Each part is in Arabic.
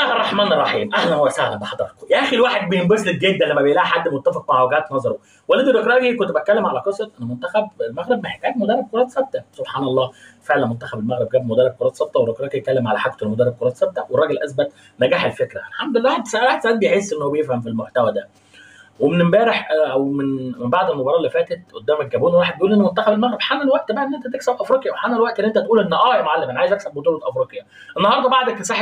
الله الرحمن الرحيم، اهلا وسهلا بحضراتكم. يا اخي الواحد بينبسط جدا لما بيلاقي حد متفق مع وجهات نظره. وليد الركراجي كنت بتكلم على قصه ان منتخب المغرب محتاج مدرب كرات ثابته. سبحان الله، فعلا منتخب المغرب جاب مدرب كرات ثابته، والركراجي اتكلم على حاجته المدرب كرات ثابته، والراجل اثبت نجاح الفكره. الحمد لله، واحد ساعات بيحس انه بيفهم في المحتوى ده. ومن امبارح او من بعد المباراه اللي فاتت قدام الجابون، واحد بيقول ان منتخب المغرب حان الوقت بقى ان انت تكسب افريقيا، وحان الوقت ان انت تقول ان يا معلم انا عايز اكسب بطوله افريقيا. النهارده بعد اكتساح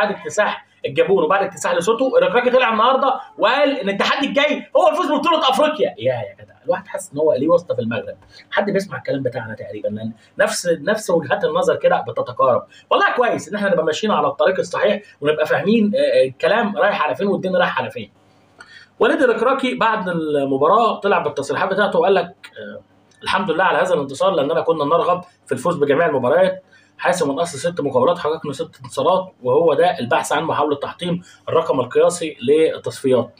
الجابون وبعد اكتساح لسوتو، الركراكي طلع النهارده وقال ان التحدي الجاي هو الفوز ببطوله افريقيا. يا جدع، الواحد حاسس ان هو ليه واسطه في المغرب. حد بيسمع الكلام بتاعنا تقريبا، لان نفس وجهات النظر كده بتتقارب. والله كويس ان احنا نبقى ماشيين على الطريق الصحيح، ونبقى فاهمين الكلام رايح على فين والدنيا رايح على فين. وليد الركراكي بعد المباراه طلع بالتصريحات بتاعته وقال لك الحمد لله على هذا الانتصار، لاننا كنا نرغب في الفوز بجميع المباريات، حيث من اصل 6 مقابلات حققنا 6 انتصارات، وهو ده البحث عن محاوله تحطيم الرقم القياسي للتصفيات.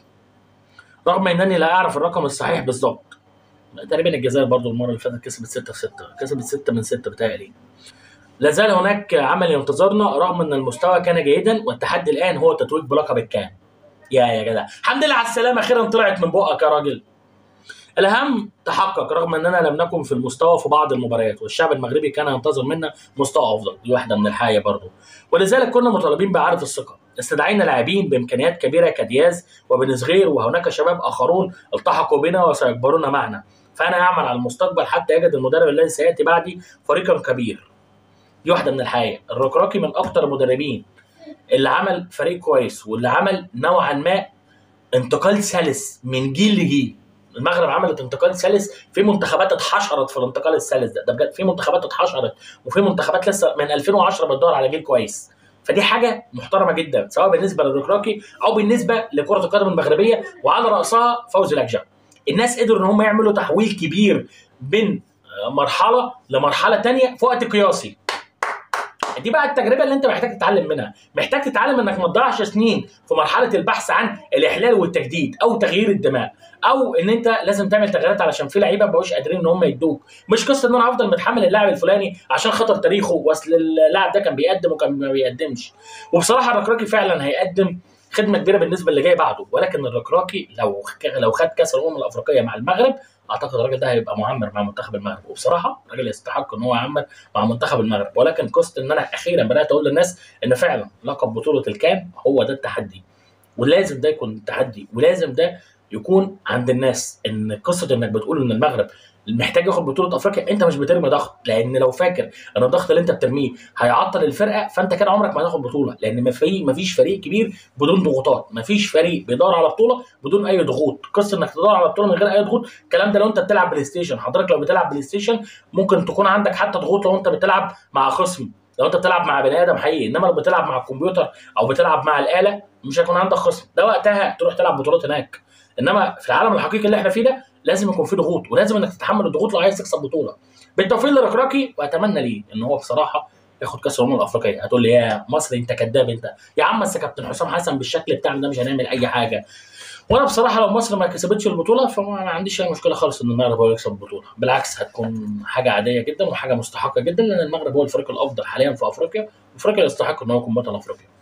رغم انني لا اعرف الرقم الصحيح بالظبط. تقريبا الجزائر برضو المره اللي فاتت كسبت 6-6، كسبت 6 من 6 بتهيألي. لا زال هناك عمل ينتظرنا رغم ان المستوى كان جيدا، والتحدي الان هو التتويج بلقب الكان. يا جدع، الحمد لله على السلامه، اخيرا طلعت من بقك يا راجل. الاهم تحقق رغم اننا لم نكن في المستوى في بعض المباريات، والشعب المغربي كان ينتظر منا مستوى افضل. دي واحده من الحقيقه برضه، ولذلك كنا مطالبين باعاده الثقه. استدعينا لاعبين بامكانيات كبيره كدياز وبن صغير، وهناك شباب اخرون التحقوا بنا وسيكبرون معنا. فانا اعمل على المستقبل حتى يجد المدرب الذي سياتي بعدي فريقا كبير. دي واحده من الحقيقه. الركراكي من اكثر المدربين اللي عمل فريق كويس، واللي عمل نوعا ما انتقال سلس من جيل لجيل. المغرب عملت انتقال سلس، في منتخبات اتحشرت في الانتقال السلس ده بجد، في منتخبات اتحشرت، وفي منتخبات لسه من 2010 بتدور على جيل كويس. فدي حاجه محترمه جدا، سواء بالنسبه للركراكي او بالنسبه لكره القدم المغربيه، وعلى راسها فوزي لكجا. الناس قدروا ان هم يعملوا تحويل كبير بين مرحله لمرحله ثانيه في وقت قياسي. دي بقى التجربه اللي انت محتاج تتعلم منها، محتاج تتعلم انك ما تضيعش سنين في مرحله البحث عن الاحلال والتجديد او تغيير الدماء، او ان انت لازم تعمل تغييرات علشان في لعيبه ما بقوش قادرين ان هم يدوك. مش قصه ان انا افضل متحمل اللاعب الفلاني عشان خاطر تاريخه، واصل اللاعب ده كان بيقدم وكان ما بيقدمش. وبصراحه الركراكي فعلا هيقدم خدمه كبيره بالنسبه اللي جاي بعده، ولكن الركراكي لو خد كاس الامم الافريقيه مع المغرب، اعتقد الراجل ده هيبقى معمر مع منتخب المغرب. وبصراحه الراجل يستحق ان هو يعمر مع منتخب المغرب. ولكن قصه ان انا اخيرا بدات اقول للناس ان فعلا لقب بطوله الكان هو ده التحدي، ولازم ده يكون تحدي، ولازم ده يكون عند الناس. ان قصه انك بتقول ان المغرب محتاج ياخد بطوله افريقيا، انت مش بترمي ضغط، لان لو فاكر ان الضغط اللي انت بترميه هيعطل الفرقه، فانت كده عمرك ما هتاخد بطوله. لان مفيش فريق كبير بدون ضغوطات، مفيش فريق بيدور على بطوله بدون اي ضغوط. قصه انك تدور على بطوله من غير اي ضغوط، الكلام ده لو انت بتلعب بلاي ستيشن. حضرتك لو بتلعب بلاي ستيشن ممكن تكون عندك حتى ضغوط لو انت بتلعب مع خصم، لو انت بتلعب مع بني ادم حقيقي. انما لو بتلعب مع الكمبيوتر او بتلعب مع الاله مش هيكون عندك خصم، ده وقتها تروح تلعب بطولات هناك. انما في العالم الحقيقي اللي احنا فيه ده لازم يكون فيه ضغوط، ولازم انك تتحمل الضغوط لو عايز تكسب بطوله. بالتوفيق لركراكي، واتمنى ليه ان هو بصراحه ياخد كاس الامم الافريقيه. هتقول لي يا مصري انت كذاب انت يا عم، بس كابتن حسام حسن بالشكل بتاعنا ده مش هنعمل اي حاجه. وانا بصراحه لو مصر ما كسبتش البطوله فما عنديش اي مشكله خالص ان المغرب هو اللي يكسب البطوله، بالعكس هتكون حاجه عاديه جدا وحاجه مستحقه جدا، لان المغرب هو الفريق الافضل حاليا في افريقيا، وافريقيا يستحق ان هو يكون بطل افريقيا.